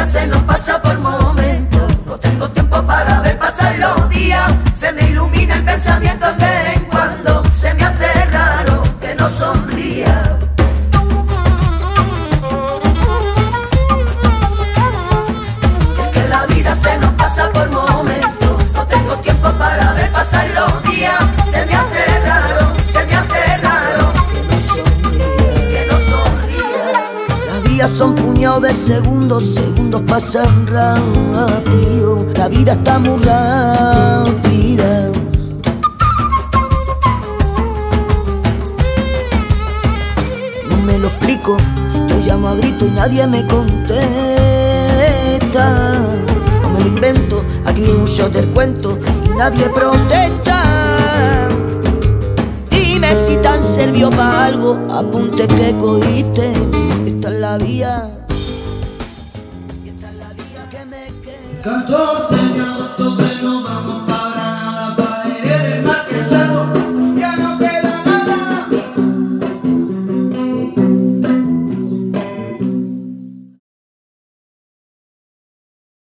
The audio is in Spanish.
vida se nos pasa por momentos. No tengo tiempo para ver pasar los días. Se me ilumina el pensamiento de vez en cuando. Se me hace raro que no sonría. Es que la vida se nos pasa por momentos. No tengo tiempo para ver pasar los días. Se me hace raro que no sonría. Las vías son puñados de segundos, segundos pasan rápido. La vida está muy rápida. No me lo explico, yo llamo a grito y nadie me contesta. No me lo invento, aquí hay muchos del cuento y nadie protesta. Dime si te han servido para algo, apunte que cogiste. Esta es la vía, y esta es la vía que me queda. 14 años